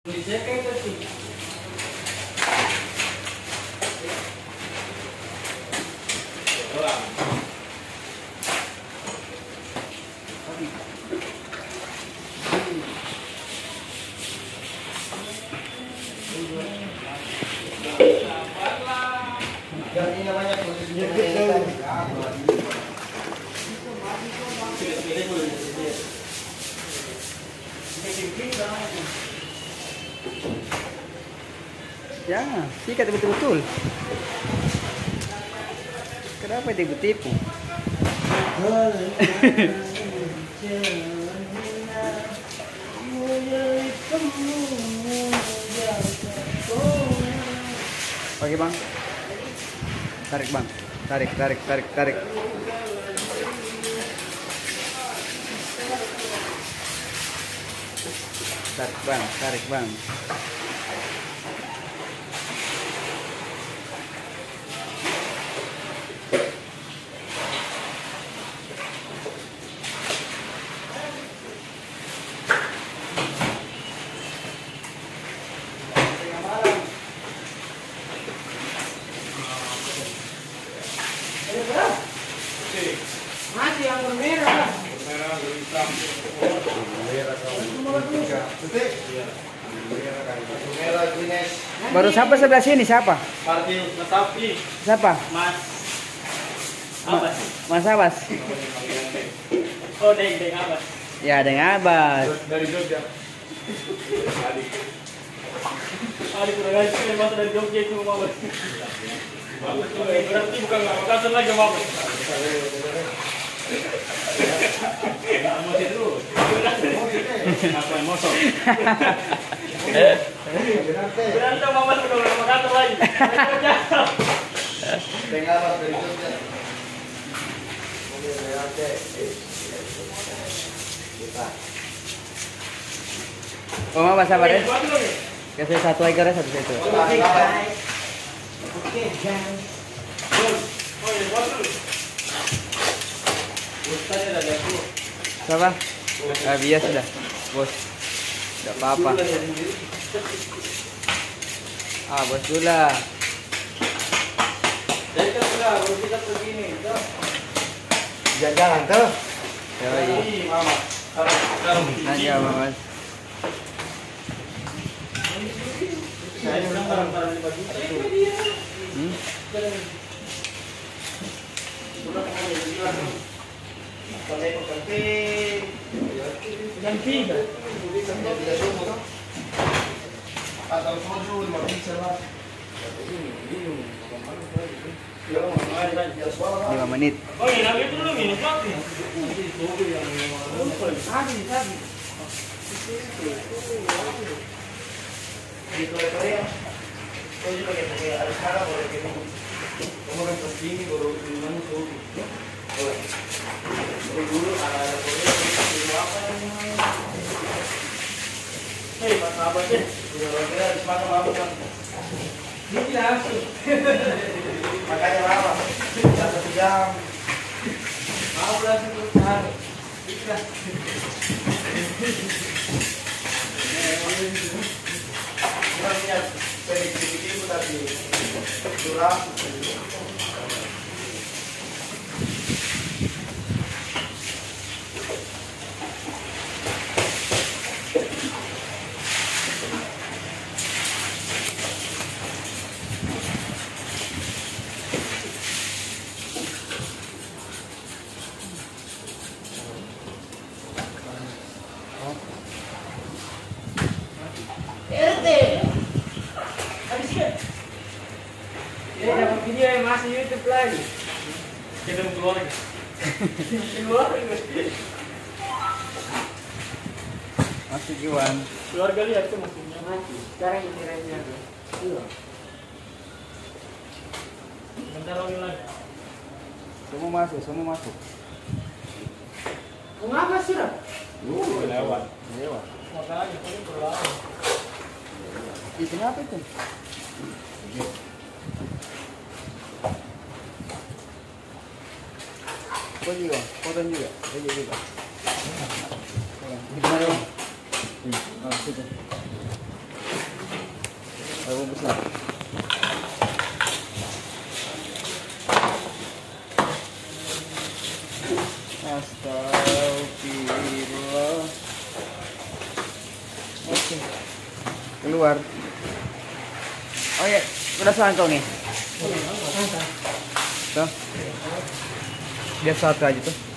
Jangan, sikat betul-betul. Kenapa tipu-tipu? Oke bang, tarik bang, tarik. Tarik bang. Masih yang merah. Baru siapa sebelah sini? Siapa? Siapa? Mas Abbas. Oh, Deng Abbas. Ya, Deng Abbas. Dari Jogja. Kurang aja masa dari Jogja itu mau. Berarti bukan Makassar lagi mau. Masih terus. Apa emosi? Berantem mama sudah Makassar lagi. Dengar dari Jogja. Oh, Mas sabar ya. Kasih satu aja satu itu. Oke, guys. Oh, ya, bos. Siapa? Biasa sudah, bos. Tidak apa-apa. Bos dulu lah. Baru kita pergi nih. Jalan tuh. Yoi. Mama. Nanya Mas. Saya bilang barang-barang 5 juta tuh. Yang tiga. Atau semua dulu 5 bisa lah. 5 menit. Oh, ini lagi dulu minus waktu. Di Korea. Kau juga pakai ada sekarang boleh gitu. Kamu kan pasti ini baru mana tuh. Dulu ada Korea itu apa namanya? Hei, Mas Abah deh. Udah Korea di mana apa kan? Ini langsung. Makanya lama. 1 jam. Mau langsung keluar. Ikhlas. Bukan niat sedikit-sedikit tapi curang. Dapat video yang masih YouTube lagi. Kita mau keluar. Keluar. Masuk Iwan. Keluarga lihat tuh maksudnya mati. Sekarang ini remnya. Iya. Bentar lagi. Semua masuk. Mau ngapa sih, Rap? Lewat. Makanya paling berlalu. Itu apa itu? Foto juga. Gimana, Bang? Situ. Bungkus lah. Astagfirullah. Oke. Keluar. Oh ya, udah selangkau nih. Tuh. Biar satu aja tuh.